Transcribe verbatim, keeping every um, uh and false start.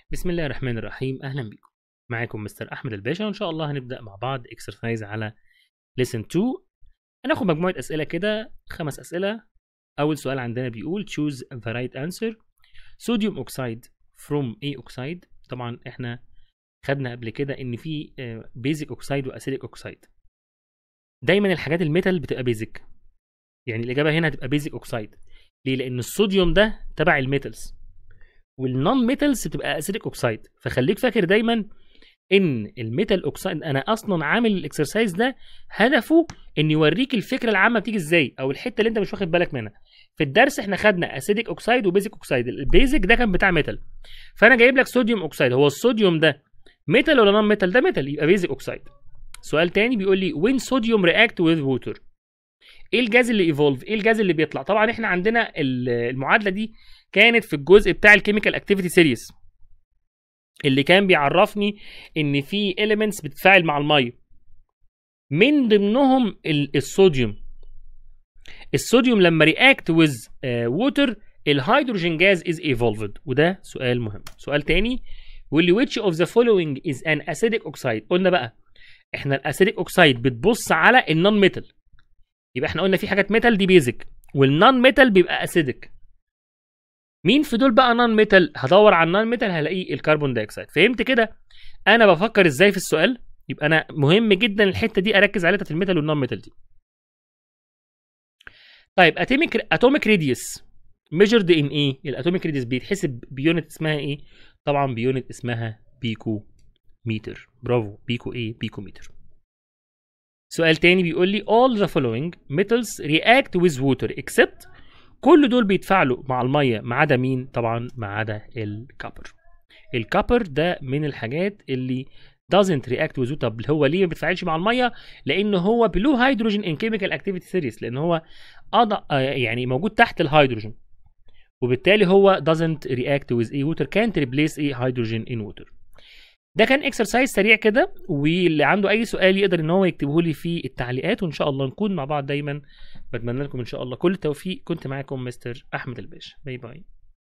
بسم الله الرحمن الرحيم. اهلا بكم. معاكم مستر احمد الباشا، وان شاء الله هنبدا مع بعض اكسرسايز على lesson اتنين. هناخد مجموعه اسئله كده، خمس اسئله. اول سؤال عندنا بيقول choose the right answer. sodium oxide from A oxide. طبعا احنا خدنا قبل كده ان في basic oxide وacidic oxide. دايما الحاجات الميتال بتبقى basic، يعني الاجابه هنا هتبقى basic oxide. ليه؟ لان الصوديوم ده تبع الميتالز، والنون ميتالز بتبقى اسيديك اوكسايد. فخليك فاكر دايما ان الميتال اوكسايد، انا اصلا عامل الاكسرسايز ده هدفه ان يوريك الفكره العامه بتيجي ازاي، او الحته اللي انت مش واخد بالك منها. في الدرس احنا خدنا اسيديك اوكسايد وبيزك اوكسايد. البيزك ده كان بتاع ميتال، فانا جايب لك صوديوم اوكسايد. هو الصوديوم ده ميتال ولا نون ميتال؟ ده ميتال، يبقى بيزك اوكسايد. سؤال تاني بيقول لي when sodium react with water. ايه الجاز اللي ايفولف؟ ايه الجاز اللي بيطلع؟ طبعا احنا عندنا المعادله دي كانت في الجزء بتاع الكيميكال اكتيفيتي سيريز، اللي كان بيعرفني ان في اليمنتس بتتفاعل مع الميه، من ضمنهم الصوديوم. الصوديوم لما رياكت ويز ووتر الهيدروجين جاز از ايفولفد، وده سؤال مهم. سؤال تاني واللي which of the following is an acidic oxide. قلنا بقى احنا الاسيديك اوكسايد بتبص على النون ميتال، يبقى احنا قلنا في حاجات ميتال دي بيزك، والنون ميتال بيبقى اسيديك. مين في دول بقى نون ميتال؟ هدور على النون ميتال هلاقيه الكربون دايوكسيد. فهمت كده انا بفكر ازاي في السؤال؟ يبقى انا مهم جدا الحته دي اركز عليها في الميتال والنون ميتال دي. طيب اتوميك اتوميك راديوس ميجرد ان ايه؟ الاتوميك راديوس بيتحسب بيونت اسمها ايه؟ طبعا بيونت اسمها بيكو متر. برافو، بيكو ايه؟ بيكو متر. سؤال تاني بيقول لي all the following metals react with water except. كل دول بيتفاعلوا مع الميه ما عدا مين؟ طبعا ما عدا الكابر. الكابر ده من الحاجات اللي doesn't react with water. طب هو ليه ما بيتفاعلش مع الميه؟ لان هو بلو هيدروجين ان كيميكال اكتيفيتي ثيريز، لان هو أضع يعني موجود تحت الهيدروجين، وبالتالي هو doesn't react with a water can't replace a hydrogen in water. ده كان اكسرسايز سريع كده، واللي عنده اي سؤال يقدر ان هو يكتبه لي في التعليقات، وان شاء الله نكون مع بعض دايما. بتمنى لكم ان شاء الله كل التوفيق. كنت معاكم مستر احمد الباشا. باي باي.